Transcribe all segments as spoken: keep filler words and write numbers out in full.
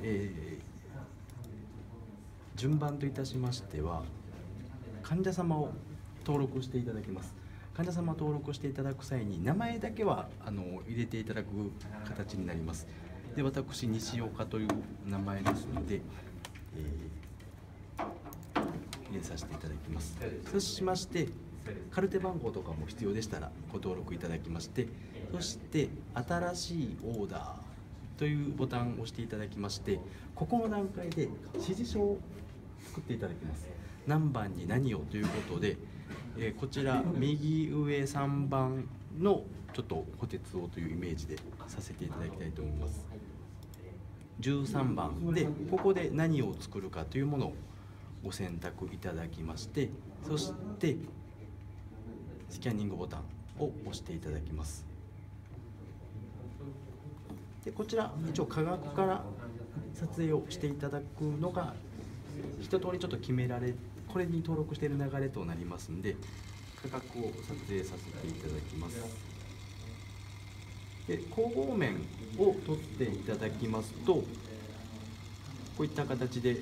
えー、順番といたしましては、患者様を登録していただきます。患者様を登録していただく際に名前だけはあの入れていただく形になります。で、私西岡という名前ですので、えー、入れさせていただきます。そうしましてカルテ番号とかも必要でしたらご登録いただきまして、そして新しいオーダーというボタンを押していただきまして、ここの段階で指示書を作っていただきます。何番に何をということで、えー、こちら右上さんばんのちょっと補欠をというイメージでさせていただきたいと思います。じゅうさんばんでここで何を作るかというものをご選択いただきまして、そしてスキャニングボタンを押していただきます。でこちら一応価格から撮影をしていただくのが一通りちょっと決められ、これに登録している流れとなりますので、価格を撮影させていただきます。で後方面を撮っていただきますと、こういった形で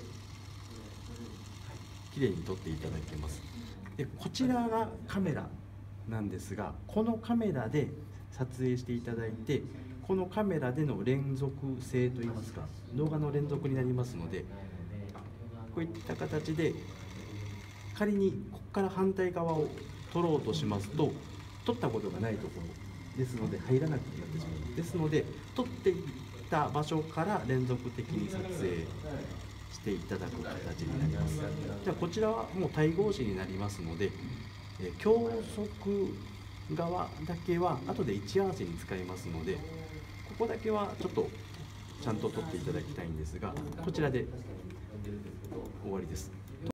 きれいに撮っていただけます。でこちらがカメラなんですが、このカメラで撮影していただいて、このカメラでの連続性といいますか、動画の連続になりますので、こういった形で仮にここから反対側を撮ろうとしますと、撮ったことがないところですので入らなくなってしまう。ですので撮っていった場所から連続的に撮影していただく形になります。じゃあこちらはもう対合紙になりますので、え教則側だけは後で位置合わせに使いますので、ここだけはちょっとちゃんと撮っていただきたいんですが、こちらで終わりです。